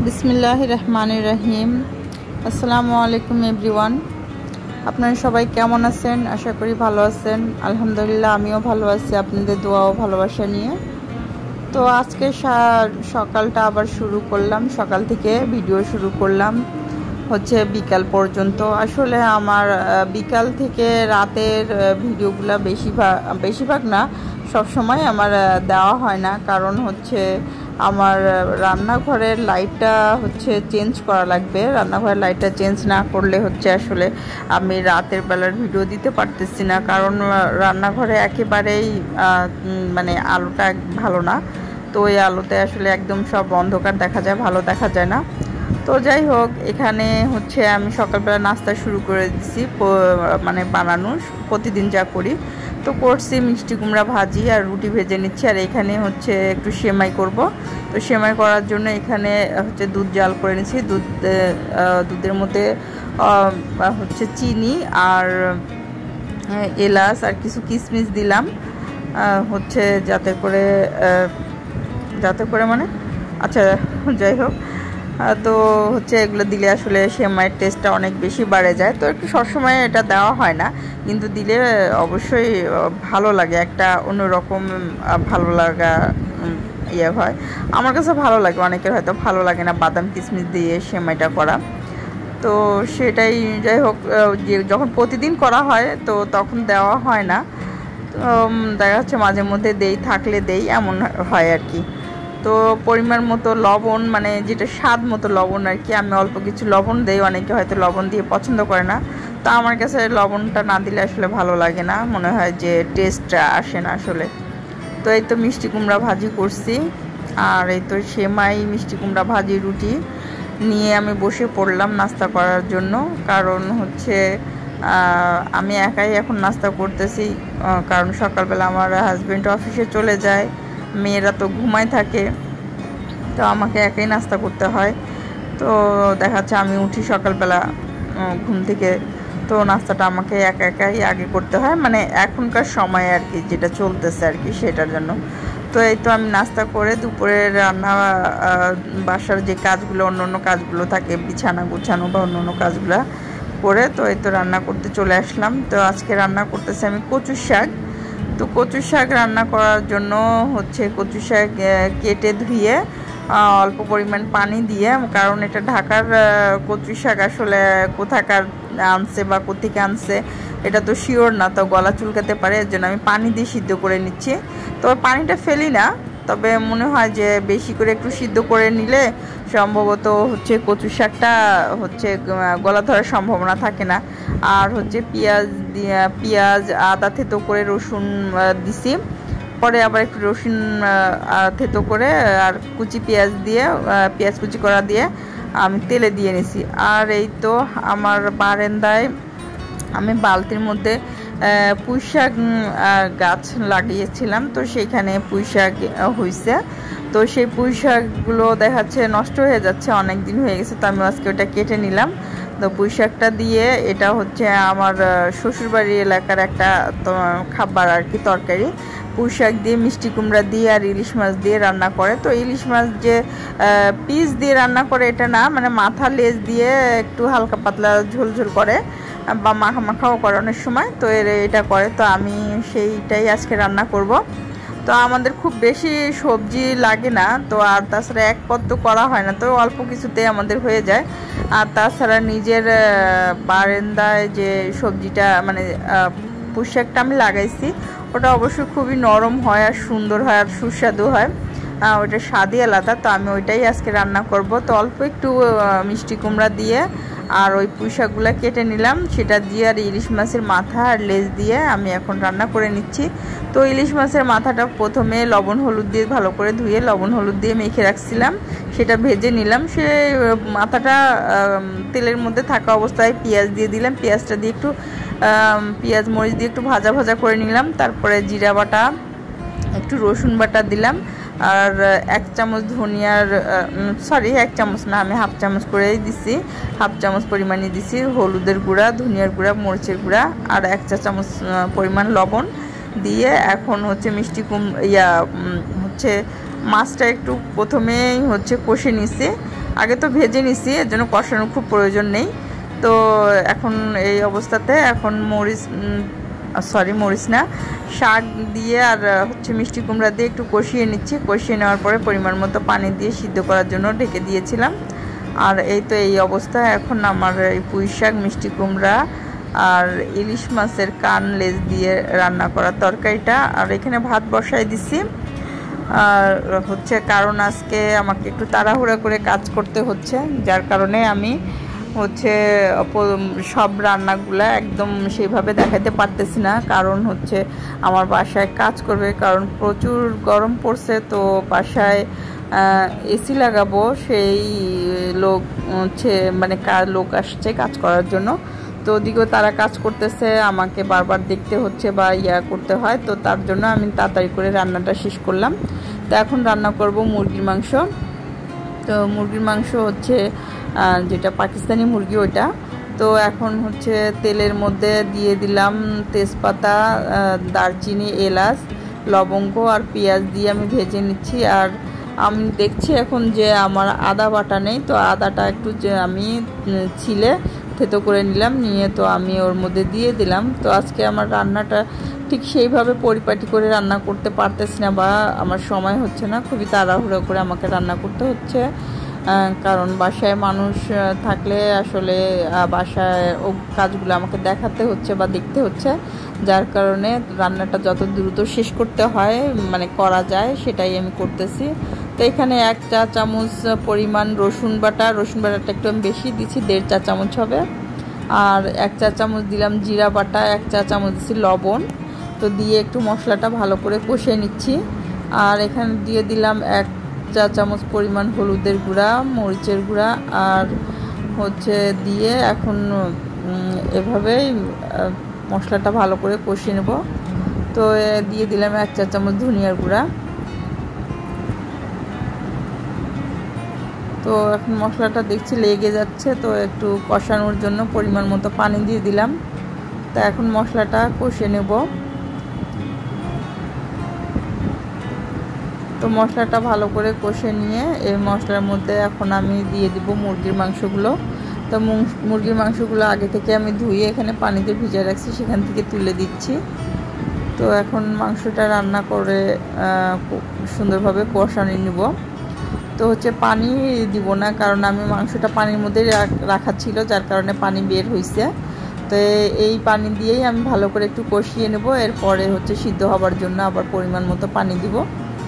বিসমিল্লাহির রহমানির রহিম। আসসালামু আলাইকুম এভরিওয়ান। আপনারা সবাই কেমন আছেন? আশা করি ভালো আছেন। আলহামদুলিল্লাহ আমিও ভালো আছি, আপনাদের দোয়া ও ভালোবাসা নিয়ে। তো আজকে সকালটা আবার শুরু করলাম, সকাল থেকে ভিডিও শুরু করলাম হচ্ছে বিকাল পর্যন্ত। আসলে আমার বিকাল থেকে রাতের ভিডিওগুলো বেশিরভাগ না, সব সময় আমার দেওয়া হয় না, কারণ হচ্ছে আমার রান্নাঘরের লাইটটা হচ্ছে চেঞ্জ করা লাগবে। রান্নাঘরের লাইটটা চেঞ্জ না করলে হচ্ছে আসলে আমি রাতের বেলার ভিডিও দিতে পারতেছি না, কারণ রান্নাঘরে একেবারেই মানে আলোটা ভালো না। তো ওই আলোতে আসলে একদম সব অন্ধকার দেখা যায়, ভালো দেখা যায় না। তো যাই হোক, এখানে হচ্ছে আমি সকালবেলা নাস্তা শুরু করে দিচ্ছি, মানে বানানো প্রতিদিন যা করি। তো করছি মিষ্টি কুমড়া ভাজি আর রুটি ভেজে নিচ্ছি, আর এখানে হচ্ছে একটু সেমাই করব। তো সেমাই করার জন্য এখানে হচ্ছে দুধ জাল করে নিচ্ছি। দুধের মধ্যে হচ্ছে চিনি আর এলাচ আর কিছু কিশমিশ দিলাম, হচ্ছে যাতে করে মানে আচ্ছা যাই হোক। তো হচ্ছে এগুলো দিলে আসলে সেমাইয়ের টেস্টটা অনেক বেশি বাড়ে যায়। তো একটু সবসময় এটা দেওয়া হয় না, কিন্তু দিলে অবশ্যই ভালো লাগে, একটা অন্যরকম ভালো লাগা ইয়ে হয়। আমার কাছে ভালো লাগে, অনেকের হয়তো ভালো লাগে না বাদাম কিশমিশ দিয়ে সেমাইটা করা। তো সেটাই, যাই হোক, যখন প্রতিদিন করা হয় তো তখন দেওয়া হয় না। তো দেখা যাচ্ছে মাঝে মধ্যে থাকলে দেই, এমন হয় আর কি। তো পরিমাণ মতো লবণ, মানে যেটা স্বাদ মতো লবণ আর কি, আমি অল্প কিছু লবণ দেই। অনেকে হয়তো লবণ দিয়ে পছন্দ করে না, তো আমার কাছে লবণটা না দিলে আসলে ভালো লাগে না, মনে হয় যে টেস্টটা আসে না আসলে। তো এই তো মিষ্টি কুমড়া ভাজি করছি, আর এই তো সেমাই, মিষ্টি কুমড়া ভাজি, রুটি নিয়ে আমি বসে পড়লাম নাস্তা করার জন্য। কারণ হচ্ছে আমি একাই এখন নাস্তা করতেছি, কারণ সকালবেলা আমার হাজব্যান্ড অফিসে চলে যায়, মেয়েরা তো ঘুমায় থাকে, তো আমাকে একাই নাস্তা করতে হয়। তো দেখা যাচ্ছে আমি উঠি সকালবেলা ঘুম থেকে, তো নাস্তাটা আমাকে একাই আগে করতে হয়, মানে এখনকার সময় আর কি, যেটা চলতেছে আর কি সেটার জন্য। তো এই তো আমি নাস্তা করে দুপুরের রান্না, বাসার যে কাজগুলো, অন্য কাজগুলো থাকে, বিছানা গুছানো বা অন্য কাজগুলো করে, তো এই তো রান্না করতে চলে আসলাম। তো আজকে রান্না করতেছি আমি কচুর শাক। তো কচুর শাক রান্না করার জন্য হচ্ছে কচুর শাক কেটে ধুয়ে অল্প পরিমাণ পানি দিয়ে, কারণ এটা ঢাকার কচুর শাক, আসলে কোথাকার আনছে বা কোথেকে আনছে এটা তো শিওর না, তো গলা চুলকাতে পারে, এর জন্য আমি পানি দিয়ে সিদ্ধ করে নিচ্ছি। তবে পানিটা ফেলি না, তবে মনে হয় যে বেশি করে একটু সিদ্ধ করে নিলে সম্ভবত হচ্ছে কচু শাকটা হচ্ছে গলা ধরার সম্ভাবনা থাকে না। আর হচ্ছে পেঁয়াজ আদা থেতো করে, রসুন দিছি, পরে আবার একটু রসুন থেতো করে আর কুচি পেঁয়াজ দিয়ে, পেঁয়াজ কুচি করা দিয়ে আমি তেলে দিয়ে নিছি। আর এই তো আমার বারান্দায় আমি বালতির মধ্যে পুঁই শাক গাছ লাগিয়েছিলাম, তো সেইখানে পুঁই শাক হয়েছে। তো সেই পুঁই শাকগুলো দেখাচ্ছে নষ্ট হয়ে যাচ্ছে, অনেক দিন হয়ে গেছে, তো আমি আজকে ওটা কেটে নিলাম। তো পুঁই শাকটা দিয়ে, এটা হচ্ছে আমার শ্বশুরবাড়ি এলাকার একটা খাবার আর কি, তরকারি। পুঁই শাক দিয়ে, মিষ্টি কুমড়া দিয়ে আর ইলিশ মাছ দিয়ে রান্না করে। তো ইলিশ মাছ যে পিস দিয়ে রান্না করে এটা না, মানে মাথা লেজ দিয়ে একটু হালকা পাতলা ঝোল করে বা মাখাও করে অনেক সময়, তো এটা করে। তো আমি সেইটাই আজকে রান্না করব। তো আমাদের খুব বেশি সবজি লাগে না, তো আর তাছাড়া এক পদ তো করা হয় না, তো অল্প কিছুতে আমাদের হয়ে যায়। আর তাছাড়া নিজের বারান্দায় যে সবজিটা, মানে পুঁই শাকটা আমি লাগাইছি, ওটা অবশ্যই খুবই নরম হয় আর সুন্দর হয় আর সুস্বাদু হয়, ওইটা স্বাদই আলাদা। তো আমি ওইটাই আজকে রান্না করব। তো অল্প একটু মিষ্টি কুমড়া দিয়ে আর ওই পুঁই শাকগুলো কেটে নিলাম, সেটা দিয়ে আর ইলিশ মাছের মাথা আর লেজ দিয়ে আমি এখন রান্না করে নিচ্ছি। তো ইলিশ মাছের মাথাটা প্রথমে লবণ হলুদ দিয়ে ভালো করে ধুয়ে লবণ হলুদ দিয়ে মেখে রাখছিলাম, সেটা ভেজে নিলাম। সে মাথাটা তেলের মধ্যে থাকা অবস্থায় পেঁয়াজ দিয়ে দিলাম, পেঁয়াজটা দিয়ে একটু পেঁয়াজ মরিচ দিয়ে একটু ভাজা করে নিলাম। তারপরে জিরা বাটা, একটু রসুন বাটা দিলাম, আর 1 চামচ ধনিয়ার, এক চামচ না, আমি হাফ চামচ করেই দিছি, হাফ চামচ পরিমাণে দিছি হলুদের গুঁড়া, ধনিয়ার গুঁড়া, মরিচের গুঁড়া, আর 1 চা চামচ পরিমাণ লবণ দিয়ে এখন হচ্ছে হচ্ছে মাছটা একটু প্রথমেই হচ্ছে কষে নিছি। আগে তো ভেজে নিছি, এর জন্য কষানোর খুব প্রয়োজন নেই। তো এখন এই অবস্থাতে এখন মরিচ না, শাক দিয়ে আর হচ্ছে মিষ্টি কুমড়া দিয়ে একটু কষিয়ে নিচ্ছি। কষিয়ে নেওয়ার পরে পরিমাণ মতো পানি দিয়ে সিদ্ধ করার জন্য ঢেকে দিয়েছিলাম। আর এই তো এই অবস্থায় এখন আমার এই পুঁই শাক, মিষ্টি কুমড়া আর ইলিশ মাছের কান লেজ দিয়ে রান্না করা তরকারিটা, আর এখানে ভাত বসাই দিছি। আর হচ্ছে কারণ আজকে আমাকে একটু তাড়াহুড়া করে কাজ করতে হচ্ছে, যার কারণে আমি হচ্ছে সব রান্নাগুলা একদম সেইভাবে দেখাতে পারতেছি না। কারণ হচ্ছে আমার বাসায় কাজ করবে, কারণ প্রচুর গরম পড়ছে। তো বাসায় এসি লাগাবো, সেই লোক হচ্ছে মানে লোক আসছে কাজ করার জন্য। তো ওদিকেও তারা কাজ করতেছে, আমাকে বারবার দেখতে হচ্ছে বা করতে হয়। তো তার জন্য আমি তাড়াতাড়ি করে রান্নাটা শেষ করলাম। তো এখন রান্না করব মুরগির মাংস। তো মুরগির মাংস হচ্ছে যেটা পাকিস্তানি মুরগি ওইটা। তো এখন হচ্ছে তেলের মধ্যে দিয়ে দিলাম তেজপাতা, দারচিনি, এলাচ, লবঙ্গ আর পেঁয়াজ দিয়ে আমি ভেজে নিচ্ছি। আর আমি দেখছি এখন যে আমার আদা বাটা নেই, তো আদাটা একটু যে আমি ছিলে থেতো করে নিলাম, নিয়ে তো আমি ওর মধ্যে দিয়ে দিলাম। তো আজকে আমার রান্নাটা ঠিক সেইভাবে পরিপাটি করে রান্না করতে পারতেছি না, বা আমার সময় হচ্ছে না, খুবই তাড়াহুড়ো করে আমাকে রান্না করতে হচ্ছে। কারণ বাসায় মানুষ থাকলে আসলে বাসায় ও কাজগুলো আমাকে দেখাতে হচ্ছে বা দেখতে হচ্ছে, যার কারণে রান্নাটা যত দ্রুত শেষ করতে হয় মানে করা যায় সেটাই আমি করতেছি। তো এখানে 1 চা চামচ পরিমাণ রসুন বাটাটা একটু আমি বেশি দিচ্ছি, 1.5 চা চামচ হবে। আর 1 চা চামচ দিলাম জিরা বাটা, 1 চা চামচ দিচ্ছি লবণ। তো দিয়ে একটু মশলাটা ভালো করে কষিয়ে নিচ্ছি। আর এখানে দিয়ে দিলাম 1 চা চামচ পরিমাণ হলুদের গুঁড়া, মরিচের গুঁড়া, আর হচ্ছে দিয়ে এখন এভাবেই মশলাটা ভালো করে কষিয়ে নেব। তো দিয়ে দিলাম 1 চা চামচ ধনিয়ার গুঁড়া। তো এখন মশলাটা দেখছি লেগে যাচ্ছে, তো একটু কষানোর জন্য পরিমাণ মতো পানি দিয়ে দিলাম। তো এখন মশলাটা কষিয়ে নেব। তো মশলাটা ভালো করে কষে নিয়ে এই মশলার মধ্যে এখন আমি দিয়ে দিব মুরগির মাংসগুলো। তো মুরগির মাংসগুলো আগে থেকে আমি ধুয়ে এখানে পানিতে ভিজিয়ে রাখছি, সেখান থেকে তুলে দিচ্ছি। তো এখন মাংসটা রান্না করে সুন্দরভাবে কষানো নিব। তো হচ্ছে পানি দিব না, কারণ আমি মাংসটা পানির মধ্যে রাখা ছিল, যার কারণে পানি বের হয়েছে। তো এই পানি দিয়েই আমি ভালো করে একটু কষিয়ে নেব। এরপরে হচ্ছে সিদ্ধ হবার জন্য আবার পরিমাণ মতো পানি দিব।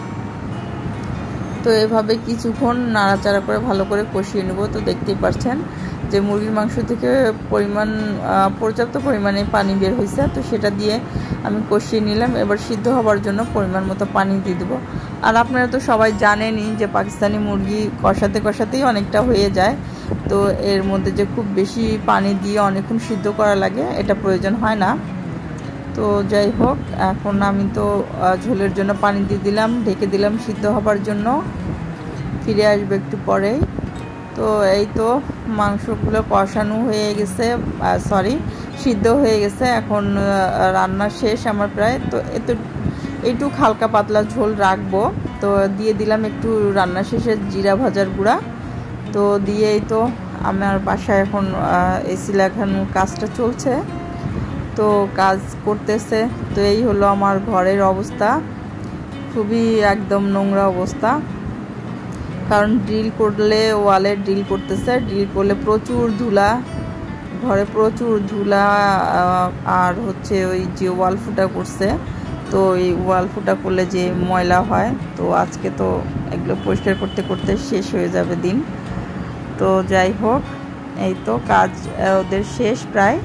তো এভাবে কিছুক্ষণ নাড়াচাড়া করে ভালো করে কষিয়ে নেব। তো দেখতেই পাচ্ছেন যে মুরগির মাংস থেকে পর্যাপ্ত পরিমাণে পানি বের হয়েছে। তো সেটা দিয়ে আমি কষিয়ে নিলাম। এবার সিদ্ধ হবার জন্য পরিমাণ মতো পানি দিয়ে দেবো। আর আপনারা তো সবাই জানেনই যে পাকিস্তানি মুরগি কষাতেই অনেকটা হয়ে যায়। তো এর মধ্যে যে খুব বেশি পানি দিয়ে অনেকক্ষণ সিদ্ধ করা লাগে এটা প্রয়োজন হয় না। তো যাই হোক, এখন আমি তো ঝোলের জন্য পানি দিয়ে দিলাম, ঢেকে দিলাম সিদ্ধ হবার জন্য। ফিরে আসবে একটু পরেই। তো এই তো মাংসগুলো কষানো হয়ে গেছে, সিদ্ধ হয়ে গেছে। এখন রান্না শেষ আমার প্রায়। তো এইটুক হালকা পাতলা ঝোল রাখবো। তো দিয়ে দিলাম একটু রান্না শেষে জিরা ভাজার গুঁড়া। তো দিয়েই তো আমার বাসায় এখন এসি লাগানোর কাজটা চলছে, তো কাজ করতেছে। তো এই হলো আমার ঘরের অবস্থা, খুবই একদম নোংরা অবস্থা। কারণ ড্রিল করলে ওয়ালে ড্রিল করতেছে, ড্রিল করলে প্রচুর ধুলা, ঘরে প্রচুর ধুলা। আর হচ্ছে ওই যে ওয়াল ফুটা করছে, তো এই ওয়াল ফুটা করলে যে ময়লা হয়, তো আজকে তো এগুলো পরিষ্কার করতে করতে শেষ হয়ে যাবে দিন। তো যাই হোক, এই তো কাজ ওদের শেষ প্রায়।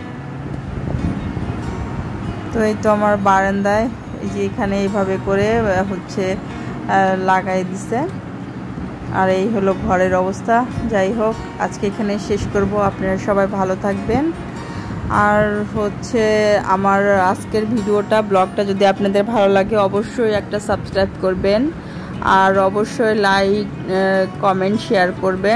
তো এই তো আমার বারান্দায় এই যে এখানে এইভাবে করে হচ্ছে লাগাই দিছে। আর এই হলো ঘরের অবস্থা। যাই হোক, আজকে এখানে শেষ করব। আপনারা সবাই ভালো থাকবেন। আর হচ্ছে আমার আজকের ব্লগটা যদি আপনাদের ভালো লাগে অবশ্যই একটা সাবস্ক্রাইব করবেন, আর অবশ্যই লাইক, কমেন্ট, শেয়ার করবেন।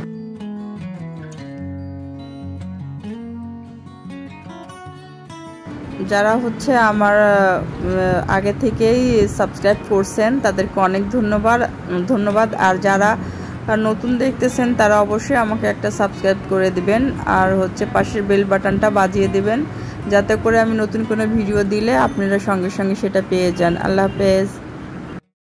যারা হচ্ছে আমার আগে থেকেই সাবস্ক্রাইব করছেন তাদেরকে অনেক ধন্যবাদ। আর যারা আর নতুন দেখতেছেন তারা অবশ্যই আমাকে একটা সাবস্ক্রাইব করে দিবেন আর হচ্ছে পাশের বেল বাটনটা বাজিয়ে দিবেন যাতে করে আমি নতুন কোনো ভিডিও দিলে আপনারা সঙ্গে সঙ্গে সেটা পেয়ে যান। আল্লাহ হাফেজ।